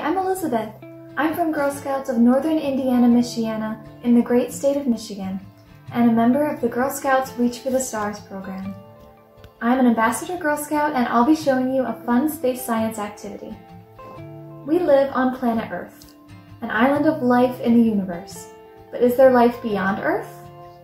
I'm Elizabeth. I'm from Girl Scouts of Northern Indiana, Michiana in the great state of Michigan, and a member of the Girl Scouts Reach for the Stars program. I'm an Ambassador Girl Scout, and I'll be showing you a fun space science activity. We live on planet Earth, an island of life in the universe. But is there life beyond Earth?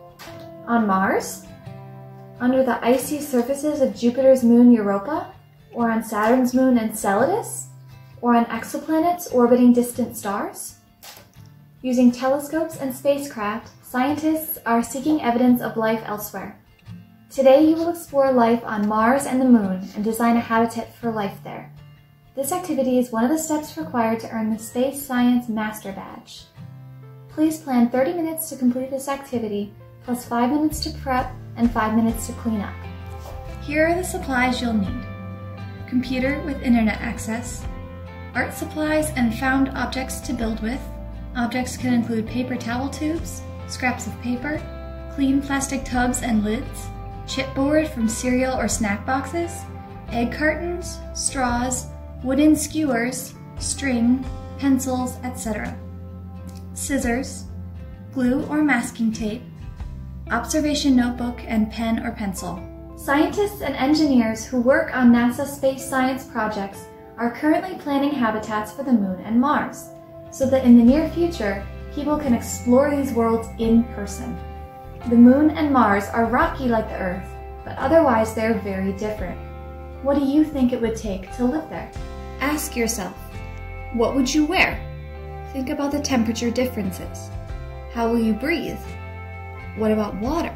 On Mars? Under the icy surfaces of Jupiter's moon Europa? Or on Saturn's moon Enceladus? Or on exoplanets orbiting distant stars? Using telescopes and spacecraft, scientists are seeking evidence of life elsewhere. Today you will explore life on Mars and the Moon and design a habitat for life there. This activity is one of the steps required to earn the Space Science Master Badge. Please plan 30 minutes to complete this activity, plus 5 minutes to prep and 5 minutes to clean up. Here are the supplies you'll need. Computer with internet access, art supplies and found objects to build with. Objects can include paper towel tubes, scraps of paper, clean plastic tubs and lids, chipboard from cereal or snack boxes, egg cartons, straws, wooden skewers, string, pencils, etc. Scissors, glue or masking tape, observation notebook and pen or pencil. Scientists and engineers who work on NASA space science projects are currently planning habitats for the Moon and Mars, so that in the near future, people can explore these worlds in person. The Moon and Mars are rocky like the Earth, but otherwise they're very different. What do you think it would take to live there? Ask yourself, what would you wear? Think about the temperature differences. How will you breathe? What about water?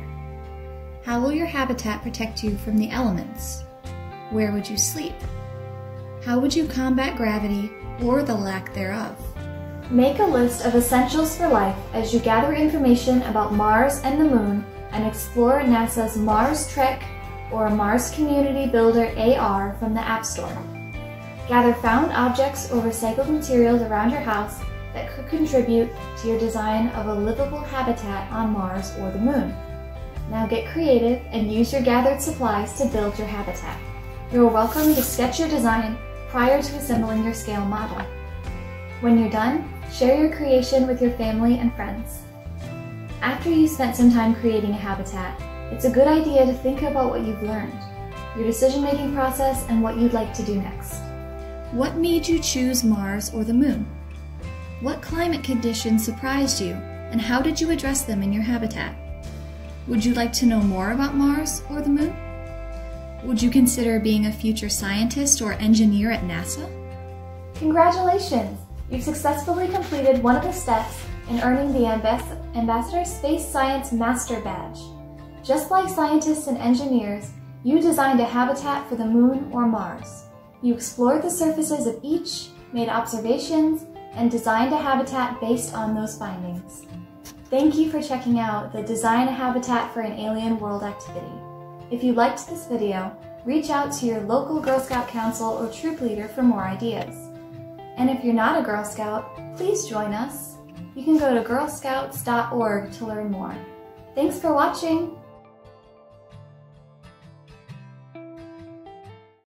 How will your habitat protect you from the elements? Where would you sleep? How would you combat gravity or the lack thereof? Make a list of essentials for life as you gather information about Mars and the Moon and explore NASA's Mars Trek or Mars Community Builder AR from the App Store. Gather found objects or recycled materials around your house that could contribute to your design of a livable habitat on Mars or the Moon. Now get creative and use your gathered supplies to build your habitat. You're welcome to sketch your design prior to assembling your scale model. When you're done, share your creation with your family and friends. After you've spent some time creating a habitat, it's a good idea to think about what you've learned, your decision-making process, and what you'd like to do next. What made you choose Mars or the Moon? What climate conditions surprised you, and how did you address them in your habitat? Would you like to know more about Mars or the Moon? Would you consider being a future scientist or engineer at NASA? Congratulations! You've successfully completed one of the steps in earning the Ambassador Space Science Master Badge. Just like scientists and engineers, you designed a habitat for the Moon or Mars. You explored the surfaces of each, made observations, and designed a habitat based on those findings. Thank you for checking out the Design a Habitat for an Alien World activity. If you liked this video, reach out to your local Girl Scout Council or troop leader for more ideas. And if you're not a Girl Scout, please join us. You can go to girlscouts.org to learn more. Thanks for watching!